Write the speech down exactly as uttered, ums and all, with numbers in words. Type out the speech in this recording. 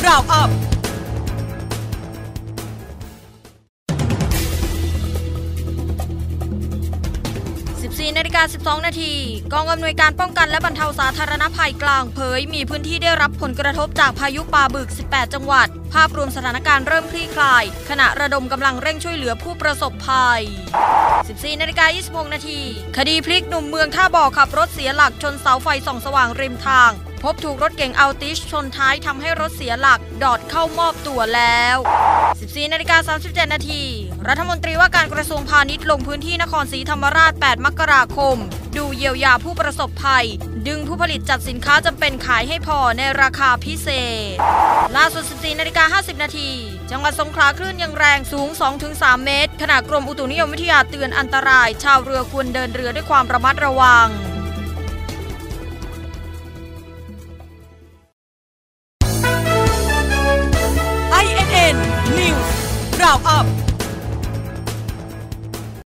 Round Upสิบสี่นาฬิกาสิบสองนาทีกองอำนวยการป้องกันและบรรเทาสาธารณภัยกลางเผยมีพื้นที่ได้รับผลกระทบจากพายุปาบึกสิบแปดจังหวัดภาพรวมสถานการณ์เริ่มคลี่คลายขณะระดมกำลังเร่งช่วยเหลือผู้ประสบภัย สิบสี่นาฬิกายี่สิบหกนาทีคดีพลิกหนุ่มเมืองท่าบ่อขับรถเสียหลักชนเสาไฟส่องสว่างริมทางพบถูกรถเก๋งอัลติชชนท้ายทำให้รถเสียหลักดอดเข้ามอบตัวแล้ว สิบสี่นาฬิกาสามสิบเจ็ดนาทีรัฐมนตรีว่าการกระทรวงพาณิชย์ลงพื้นที่นครศรีธรรมราชแปดมกราคมดูเยียวยาผู้ประสบภัยดึงผู้ผลิตจัดสินค้าจำเป็นขายให้พอในราคาพิเศษล่าสุด สิบสี่นาฬิกาห้าสิบนาทีจังหวัดสงขลาคลื่นยังแรงสูง สองถึงสาม เมตรขณะกรมอุตุนิยมวิทยาเตือนอันตรายชาวเรือควรเดินเรือด้วยความระมัดระวังไอ เอ็น เอ็น News Round Up